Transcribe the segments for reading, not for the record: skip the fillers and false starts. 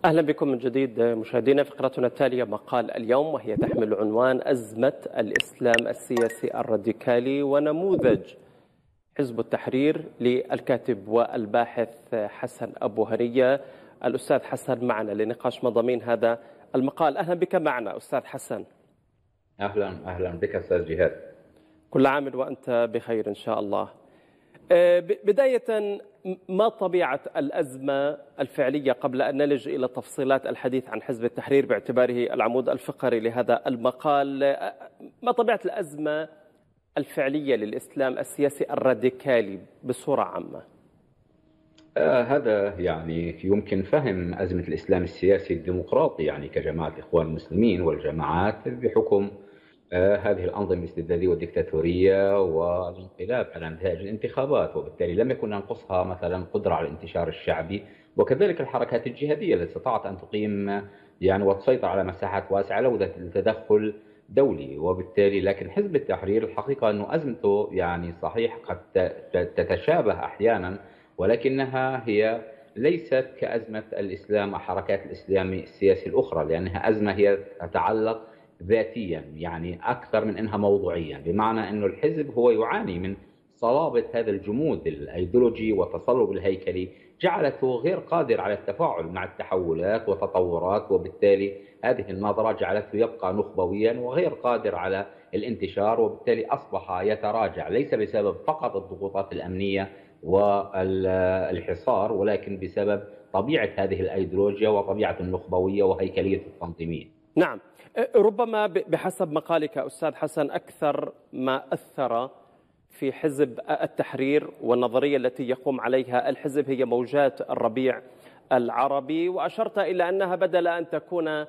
أهلا بكم من جديد مشاهدينا. فقرتنا التالية مقال اليوم، وهي تحمل عنوان أزمة الإسلام السياسي الراديكالي ونموذج حزب التحرير، للكاتب والباحث حسن أبو هنية. الأستاذ حسن معنا لنقاش مضامين هذا المقال. أهلا بك معنا أستاذ حسن. أهلا بك أستاذ جهاد. كل عام وأنت بخير إن شاء الله. بداية، ما طبيعة الأزمة الفعلية قبل أن نلج إلى تفصيلات الحديث عن حزب التحرير باعتباره العمود الفقري لهذا المقال؟ ما طبيعة الأزمة الفعلية للإسلام السياسي الراديكالي بصورة عامة؟ هذا يمكن فهم أزمة الإسلام السياسي الديمقراطي كجماعة الإخوان المسلمين والجماعات بحكم هذه الأنظمة الاستبدادية والدكتاتورية والانقلاب على نتائج الانتخابات، وبالتالي لم يكن ينقصها مثلا قدرة على الانتشار الشعبي، وكذلك الحركات الجهادية التي استطاعت أن تقيم وتسيطر على مساحات واسعة لولا التدخل دولي. وبالتالي لكن حزب التحرير الحقيقة أنه أزمته صحيح قد تتشابه أحيانا، ولكنها هي ليست كأزمة الإسلام حركات الإسلام السياسي الأخرى، لأنها أزمة هي تتعلق ذاتيا أكثر من أنها موضوعيا، بمعنى أنه الحزب هو يعاني من صلابة هذا الجمود الأيديولوجي والتصلب الهيكلي، جعلته غير قادر على التفاعل مع التحولات والتطورات، وبالتالي هذه النظرة جعلته يبقى نخبويا وغير قادر على الانتشار، وبالتالي أصبح يتراجع ليس بسبب فقط الضغوطات الأمنية والحصار، ولكن بسبب طبيعة هذه الأيديولوجيا وطبيعة النخبوية وهيكلية التنظيمية. نعم، ربما بحسب مقالك أستاذ حسن أكثر ما أثر في حزب التحرير والنظرية التي يقوم عليها الحزب هي موجات الربيع العربي، وأشرت إلى أنها بدل أن تكون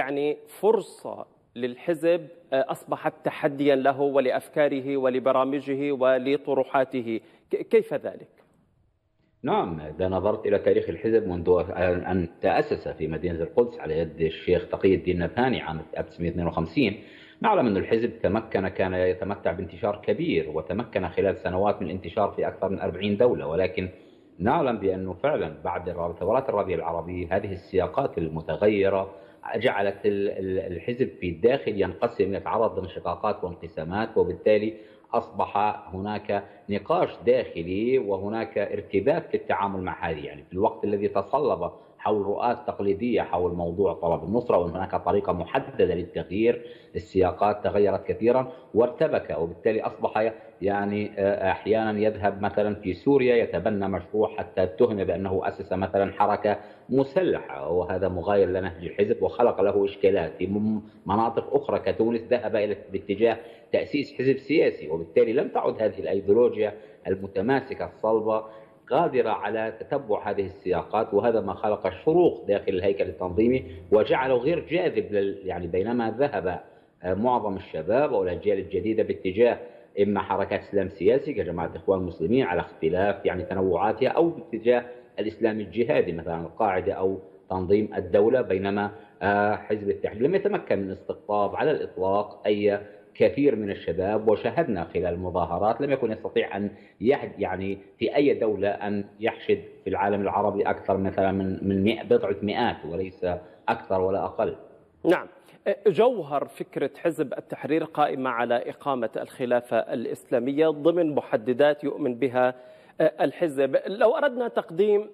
فرصة للحزب أصبحت تحديا له ولأفكاره ولبرامجه ولطروحاته. كيف ذلك؟ نعم، إذا نظرت إلى تاريخ الحزب منذ أن تأسس في مدينة القدس على يد الشيخ تقي الدين نبهاني عام 1952، نعلم أن الحزب كان يتمتع بانتشار كبير، وتمكن خلال سنوات من الانتشار في أكثر من 40 دولة، ولكن نعلم بأنه فعلا بعد ثورات الربيع العربي هذه السياقات المتغيرة جعلت الحزب في الداخل ينقسم، يتعرض لانشقاقات وانقسامات، وبالتالي أصبح هناك نقاش داخلي وهناك ارتباك في التعامل مع هذه، في الوقت الذي تصلب حول رؤات تقليدية حول موضوع طلب النصرة وهناك طريقة محددة للتغيير، السياقات تغيرت كثيرا وارتبك، وبالتالي أصبح أحيانا يذهب مثلا في سوريا يتبنى مشروع حتى اتهم بأنه أسس مثلا حركة مسلحة، وهذا مغاير لنهج الحزب وخلق له إشكالات. في مناطق أخرى كتونس ذهب إلى باتجاه تأسيس حزب سياسي، وبالتالي لم تعد هذه الأيديولوجيا المتماسكة الصلبة قادرة على تتبع هذه السياقات، وهذا ما خلق شروخ داخل الهيكل التنظيمي وجعله غير جاذب بينما ذهب معظم الشباب أو الأجيال الجديدة باتجاه إما حركات إسلام سياسي كجماعة الإخوان المسلمين على اختلاف تنوعاتها، أو باتجاه الإسلام الجهادي مثلا القاعدة أو تنظيم الدولة، بينما حزب التحرير لم يتمكن من استقطاب على الإطلاق أي كثير من الشباب، وشاهدنا خلال المظاهرات لم يكن يستطيع أن في أي دولة أن يحشد في العالم العربي أكثر مثلا من بضعة مئات وليس أكثر ولا أقل. نعم، جوهر فكرة حزب التحرير قائمة على إقامة الخلافة الإسلامية ضمن محددات يؤمن بها الحزب. لو أردنا تقديم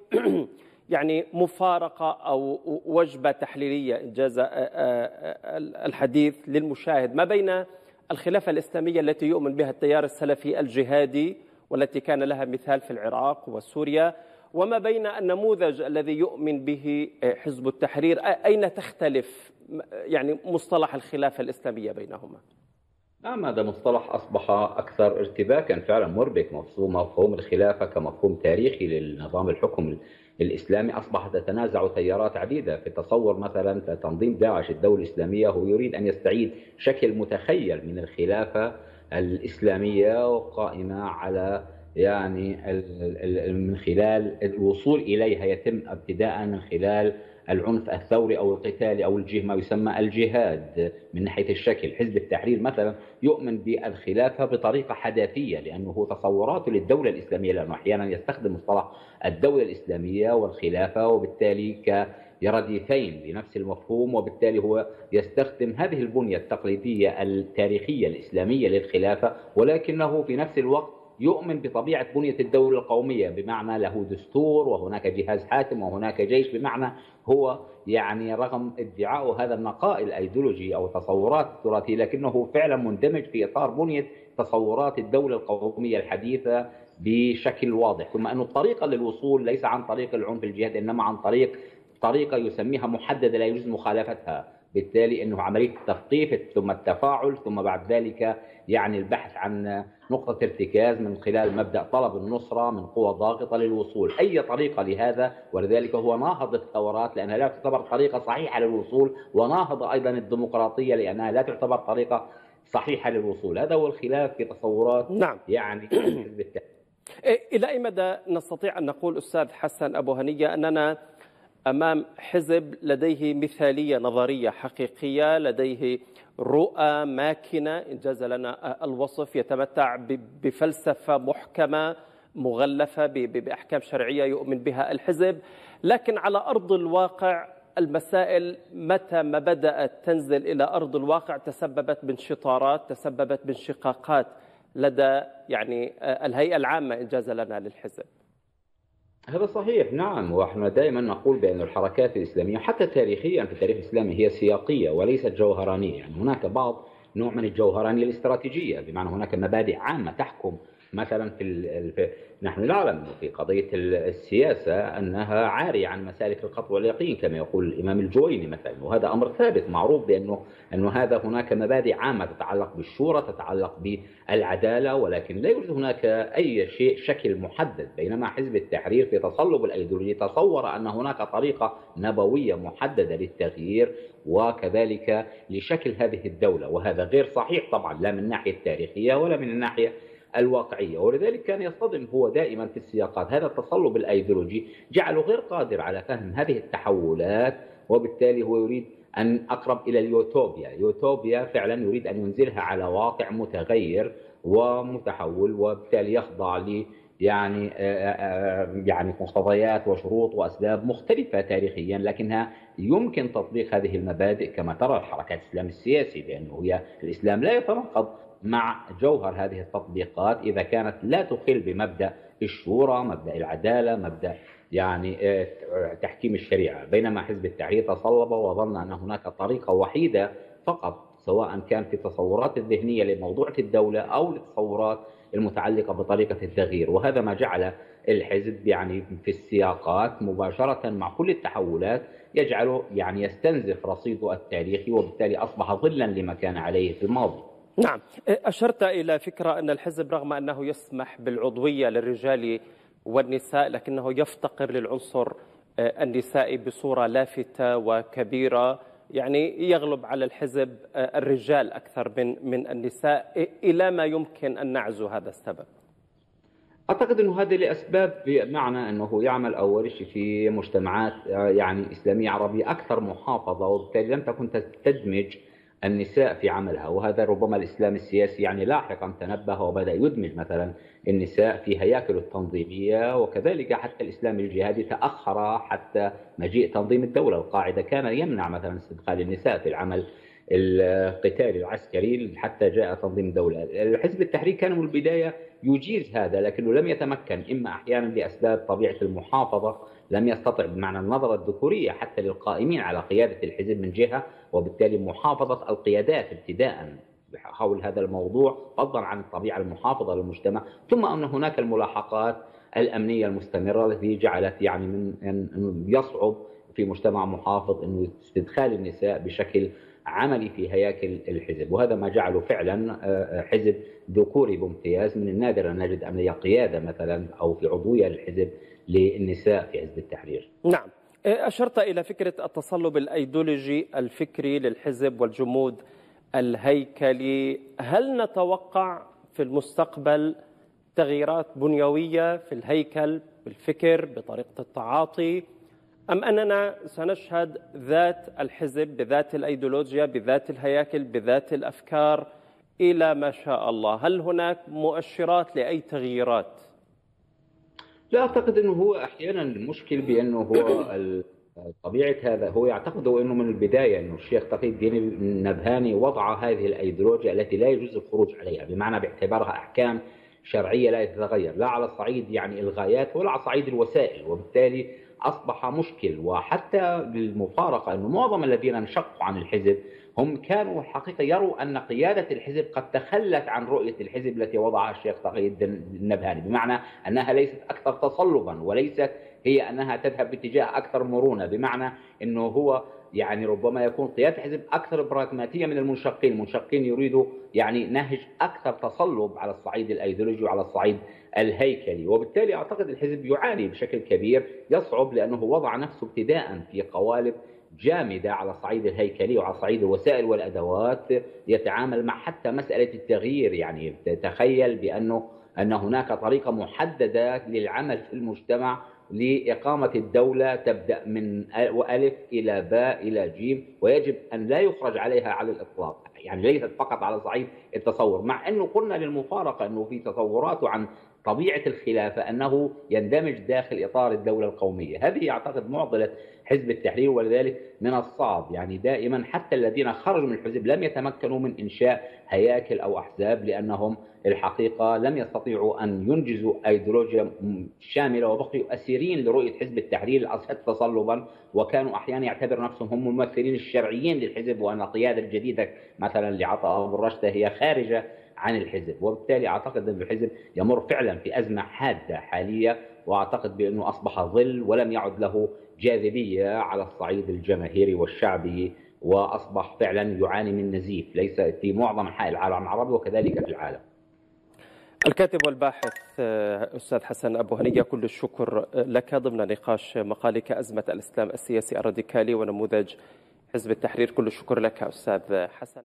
مفارقة أو وجبة تحليلية إنجاز الحديث للمشاهد ما بين الخلافة الإسلامية التي يؤمن بها التيار السلفي الجهادي والتي كان لها مثال في العراق وسوريا، وما بين النموذج الذي يؤمن به حزب التحرير، أين تختلف مصطلح الخلافة الإسلامية بينهما؟ نعم، هذا مصطلح أصبح أكثر ارتباكا، فعلا مربك. مفهوم الخلافة كمفهوم تاريخي للنظام الحكم الإسلامي أصبحت تتنازع تيارات عديدة. في التصور مثلا تنظيم داعش الدولة الإسلامية هو يريد أن يستعيد شكل متخيل من الخلافة الإسلامية قائمة على من خلال الوصول إليها يتم ابتداء من خلال العنف الثوري أو القتالي أو ما يسمى الجهاد من ناحية الشكل. حزب التحرير مثلا يؤمن بالخلافة بطريقة حداثية لأنه تصوراته للدولة الإسلامية، لأنه أحيانا يستخدم مصطلح الدولة الإسلامية والخلافة، وبالتالي يرديفين لنفس المفهوم، وبالتالي هو يستخدم هذه البنية التقليدية التاريخية الإسلامية للخلافة، ولكنه في نفس الوقت يؤمن بطبيعة بنية الدولة القومية، بمعنى له دستور وهناك جهاز حاكم وهناك جيش. بمعنى هو يعني رغم ادعاء هذا النقاء الأيديولوجي أو التصورات التراثية، لكنه فعلا مندمج في إطار بنية تصورات الدولة القومية الحديثة بشكل واضح. ثم أن الطريقة للوصول ليس عن طريق العنف الجهاد، إنما عن طريقة يسميها محددة لا يجوز مخالفتها. بالتالي أنه عملية التثقيف ثم التفاعل ثم بعد ذلك يعني البحث عن نقطة ارتكاز من خلال مبدأ طلب النصرة من قوى ضاغطة للوصول، أي طريقة لهذا. ولذلك هو ناهض الثورات لأنها لا تعتبر طريقة صحيحة للوصول، وناهض أيضا الديمقراطية لأنها لا تعتبر طريقة صحيحة للوصول. هذا هو الخلاف في تصورات نعم. يعني حزب التحرير. إلى أي مدى نستطيع أن نقول أستاذ حسن أبو هنية أننا أمام حزب لديه مثالية نظرية حقيقية، لديه رؤى ماكنة إن جاز لنا الوصف، يتمتع بفلسفة محكمة مغلفة بأحكام شرعية يؤمن بها الحزب، لكن على أرض الواقع المسائل متى ما بدأت تنزل إلى أرض الواقع تسببت بانشطارات، تسببت بانشقاقات لدى يعني الهيئة العامة إن جاز لنا للحزب؟ هذا صحيح، نعم. ونحن دائما نقول بأن الحركات الإسلامية حتى تاريخيا في التاريخ الإسلامي هي سياقية وليست جوهرانية. يعني هناك نوع من الجوهرانية الاستراتيجية، بمعنى هناك مبادئ عامة تحكم. مثلا نحن نعلم في قضية السياسة أنها عارية عن مسالك القطع واليقين كما يقول الإمام الجويني مثلا، وهذا أمر ثابت معروف بأنه هذا هناك مبادئ عامة تتعلق بالشورى، تتعلق بالعدالة، ولكن لا يوجد هناك أي شكل محدد. بينما حزب التحرير في تصلب الأيديولوجي تصور أن هناك طريقة نبوية محددة للتغيير وكذلك لشكل هذه الدولة، وهذا غير صحيح طبعا لا من الناحية التاريخية ولا من الناحية الواقعية. ولذلك كان يصطدم هو دائما في السياقات. هذا التصلب الأيديولوجي جعله غير قادر على فهم هذه التحولات، وبالتالي هو يريد أن أقرب إلى اليوتوبيا فعلا يريد أن ينزلها على واقع متغير ومتحول، وبالتالي يخضع ل يعني مقتضيات وشروط وأسباب مختلفة تاريخيا، لكنها يمكن تطبيق هذه المبادئ كما ترى الحركات الإسلام السياسي، بأنه الإسلام لا يتناقض مع جوهر هذه التطبيقات إذا كانت لا تخل بمبدأ الشورى، مبدأ العدالة، مبدأ يعني تحكيم الشريعة. بينما حزب التحرير تصلب وظن أن هناك طريقة وحيدة فقط، سواء كان في التصورات الذهنية لموضوع الدولة أو التصورات المتعلقة بطريقة التغيير، وهذا ما جعل الحزب يعني في السياقات مباشرة مع كل التحولات يجعله يعني يستنزف رصيده التاريخي، وبالتالي أصبح ظلا لما كان عليه في الماضي. نعم، أشرت إلى فكرة أن الحزب رغم أنه يسمح بالعضوية للرجال والنساء لكنه يفتقر للعنصر النسائي بصورة لافتة وكبيرة، يعني يغلب على الحزب الرجال أكثر من النساء. إلى ما يمكن أن نعزو هذا السبب؟ أعتقد أنه هذه لأسباب، بمعنى أنه يعمل أول شيء في مجتمعات يعني إسلامية عربية أكثر محافظة، وبالتالي لم تكن تدمج النساء في عملها. وهذا ربما الإسلام السياسي يعني لاحقا تنبه وبدأ يدمج مثلا النساء في هياكله التنظيمية، وكذلك حتى الإسلام الجهادي تأخر حتى مجيء تنظيم الدولة. القاعدة كان يمنع مثلا استدخال النساء في العمل القتالي العسكري حتى جاء تنظيم الدولة. الحزب التحرير كان من البداية يجيز هذا، لكنه لم يتمكن، إما أحيانا لأسباب طبيعة المحافظة لم يستطع بمعنى النظرة الذكورية حتى للقائمين على قيادة الحزب من جهة، وبالتالي محافظة القيادات ابتداء حول هذا الموضوع فضلا عن الطبيعة المحافظة للمجتمع، ثم أن هناك الملاحقات الأمنية المستمرة التي جعلت يعني من يصعب في مجتمع محافظ أنه استدخال النساء بشكل عملي في هياكل الحزب، وهذا ما جعله فعلا حزب ذكوري بامتياز. من النادر أن نجد أمنية قيادة مثلا أو في عضوية للحزب للنساء في حزب التحرير. نعم، أشرت إلى فكرة التصلب الأيديولوجي الفكري للحزب والجمود الهيكلي. هل نتوقع في المستقبل تغييرات بنيوية في الهيكل بالفكر بطريقة التعاطي، أم أننا سنشهد ذات الحزب بذات الأيديولوجيا بذات الهياكل بذات الأفكار إلى ما شاء الله؟ هل هناك مؤشرات لأي تغييرات؟ لا أعتقد أنه هو أحيانا المشكل بأنه هو طبيعة هذا هو يعتقد أنه من البداية أنه الشيخ تقي الدين النبهاني وضع هذه الأيديولوجيا التي لا يجوز الخروج عليها، بمعنى باعتبارها أحكام شرعية لا تتغير لا على صعيد يعني الغايات ولا على صعيد الوسائل، وبالتالي أصبح مشكل. وحتى بالمفارقة أنه معظم الذين انشقوا عن الحزب هم كانوا الحقيقة يروا أن قيادة الحزب قد تخلت عن رؤية الحزب التي وضعها الشيخ تقي الدين النبهاني، بمعنى أنها ليست أكثر تصلبا وليست هي أنها تذهب باتجاه أكثر مرونة، بمعنى أنه هو يعني ربما يكون قيادة الحزب أكثر براغماتية من المنشقين. المنشقين يريدوا يعني نهج أكثر تصلب على الصعيد الأيديولوجي وعلى الصعيد الهيكلي، وبالتالي أعتقد الحزب يعاني بشكل كبير، يصعب لأنه وضع نفسه ابتداء في قوالب جامدة على الصعيد الهيكلي وعلى صعيد الوسائل والأدوات، يتعامل مع حتى مسألة التغيير. يعني تخيل أن هناك طريقة محددة للعمل في المجتمع لإقامة الدولة تبدأ من ألف إلى باء إلى جيم، ويجب أن لا يخرج عليها على الإطلاق، يعني ليست فقط على صعيد التصور، مع أنه قلنا للمفارقة أنه في تصوراته عن طبيعة الخلافة أنه يندمج داخل إطار الدولة القومية. هذه أعتقد معضلة حزب التحرير، ولذلك من الصعب يعني دائما حتى الذين خرجوا من الحزب لم يتمكنوا من إنشاء هياكل أو أحزاب، لأنهم الحقيقة لم يستطيعوا أن ينجزوا أيديولوجيا شاملة، وبقيوا أسيرين لرؤية حزب التحرير الأصبح تصلبا، وكانوا أحيانا يعتبر نفسهم هم الممثلين الشرعيين للحزب، وأن القيادة الجديدة مثلا لعطاء أبو الرشدة هي خارجة عن الحزب. وبالتالي أعتقد أن الحزب يمر فعلا في أزمة حادة حالية، وأعتقد بأنه أصبح ظل ولم يعد له جاذبية على الصعيد الجماهيري والشعبي، وأصبح فعلا يعاني من نزيف ليس في معظم أنحاء العالم العربي وكذلك في العالم. الكاتب والباحث أستاذ حسن أبو هنية، كل الشكر لك ضمن نقاش مقالك أزمة الإسلام السياسي الراديكالي ونموذج حزب التحرير. كل الشكر لك أستاذ حسن.